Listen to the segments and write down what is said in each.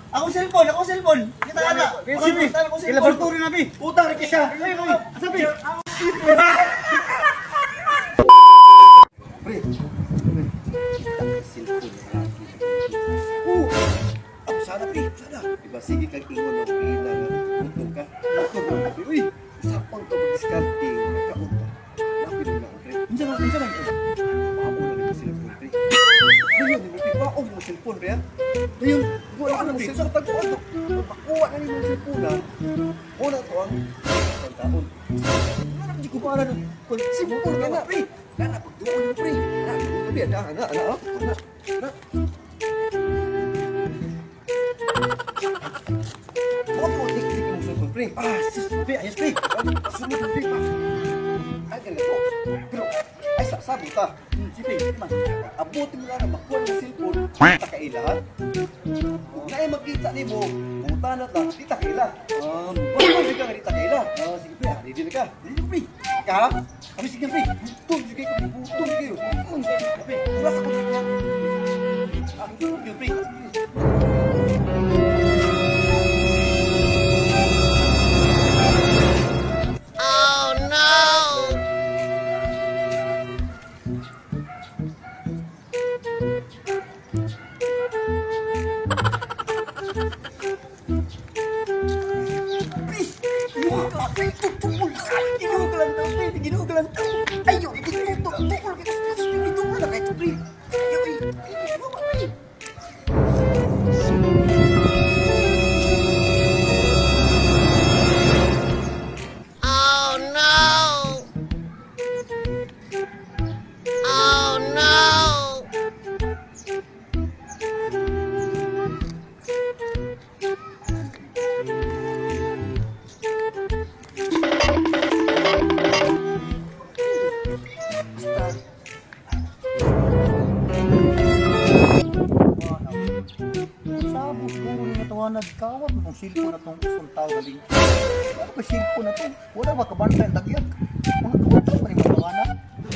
Ako cellphone. Kita ana. Laboratory na bi. Puta ra kisa. Sabi. Pre. Cellphone. Ako sana pre. Sana. Diba sige kag ingon og pila nga. Utong ka. Uy. Sapang ka mag-discarding. Kauta. Napin na pre. Unsa man? Paamo na ni cellphone pre. Ayun, ni pre. Paong mo cellphone pre. Ayun, wala ka na mo cellphone tagpuan. Makuha na ni mo cellphone na. Una to ang taon. Ano di ko para na. Cellphone ka na pre. Kana pagduon mo pre. Ana, biya da ana. Ano tik-tik mo cellphone pre? Sis pre, ayos pre. Sunod pre pa. Ay ganito. Pero ay sabi ka. Sige, man. Abutin mo lang na makuha ng cellphone. Kita kaila ha. Na ay magkita ni mo. Buta na ta. Kita kaila. Bakit ka kita kaila? Sige pre, ready na ka. Ready pre. Ka? Kami sige pre. Butong sige ko. Butong kayo. Pre, oras ako niya. Sige pre. Nagkawat mo itong silpo na itong isang tao galing. Ano ba silpo na ito? Wala makabantay ang tagyag. Mga kabantay pa rin mga na.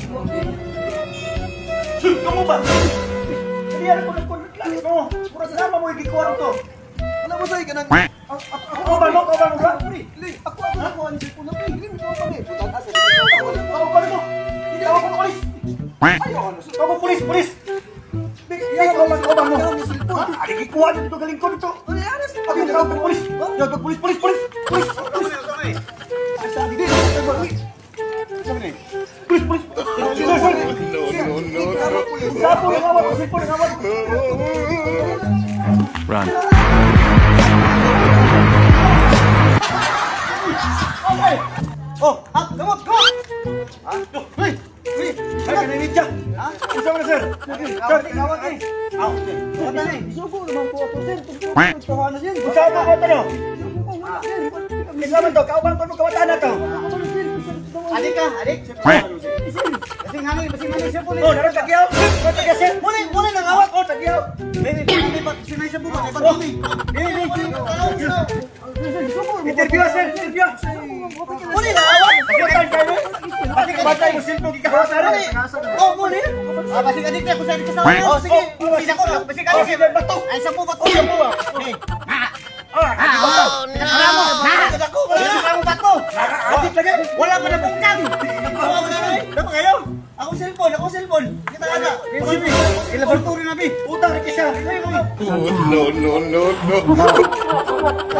Kamu ba? Hindi yan ako nagkunaglalis mo. Mura sa nama mo ikikuha ito. Alam mo sa'yo ka nang... Ako ba mo? Ako nakuha ang silpo na ito. Hindi mo ba eh? Putang asa. Ako ba mo? Hindi ako polis. Ako polis. Ako ba mo? Adik ikuha dito galing ko dito. Abi na ako polis. Yo polis. Sabi din. Sabi ni. Polis. No. Run. Okay. Oh, gamot. Hey. Ay, kanina dyan. Isa mo na, sir. Sir, tingawag eh. Okay. Kata na eh. Isugo naman po ako, sir. Tawa na siya. Usawa mo ako ito. Islaman to, kaubang ko kawatan na to. Adik ka, adik. Basing hangin, sir. Oh, naroon tagyaw. Tagyaw, sir. Muna nang awak. Oh, tagyaw. Sinay sa buka. Interview, sir. Muna nang awak. Pati ka batay mo silpo gikahasa rin. Oh, muli. Basing adik na, kung saan kasama. Oh, sige. Basing ako, basing adik siya. Bato. Ay, sa buka. Oh, sa buka. Oh, no. Ako, bato. Adik lagi. Wala pa na bungkang. Dapat kayo. Ako cellphone. Kita ana. Laboratory na bi. Utang ra kisa. No.